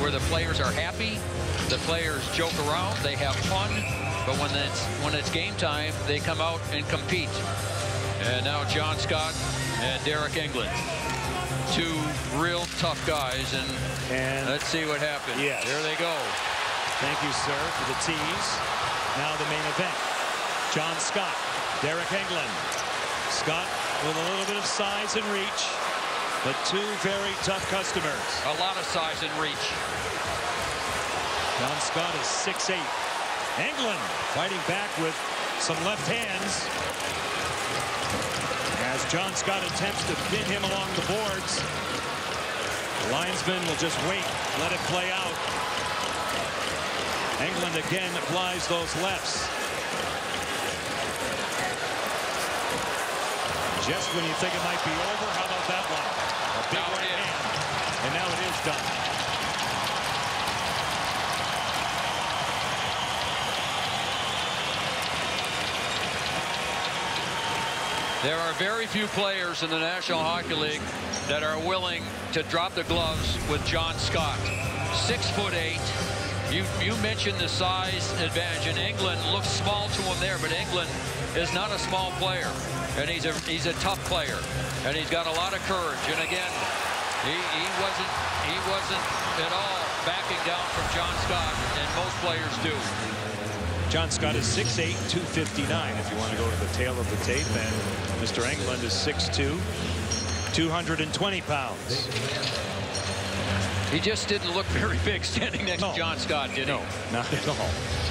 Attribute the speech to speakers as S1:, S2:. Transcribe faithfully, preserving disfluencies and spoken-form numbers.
S1: where the players are happy, the players joke around, they have fun, but when it's when it's game time, they come out and compete. And now John Scott and Deryk Engelland, two real tough guys, and,
S2: and
S1: let's see what happens.
S2: Yes.
S1: There they go.
S2: Thank you, sir, for the tease. Now the main event. John Scott, Deryk Engelland. Scott with a little bit of size and reach, but two very tough customers.
S1: A lot of size and reach.
S2: John Scott is six eight. Engelland fighting back with some left hands as John Scott attempts to pin him along the boards. The linesman will just wait, let it play out. Engelland again applies those lefts. Just when you think it might be over, how about that one? A big right hand, and now it is done.
S1: There are very few players in the National Hockey League that are willing to drop the gloves with John Scott. Six foot eight. You, you mentioned the size advantage, and Engelland looks small to him there, but Engelland is not a small player, and he's a he's a tough player, and he's got a lot of courage. And again, he, he wasn't he wasn't at all backing down from John Scott, and most players do.
S2: John Scott is six eight, two fifty-nine. If you want to go to the tail of the tape, and Mister Engelland is six two, two hundred twenty pounds.
S1: He just didn't look very big standing next
S2: no.
S1: to John Scott, did he?
S2: No, not at all.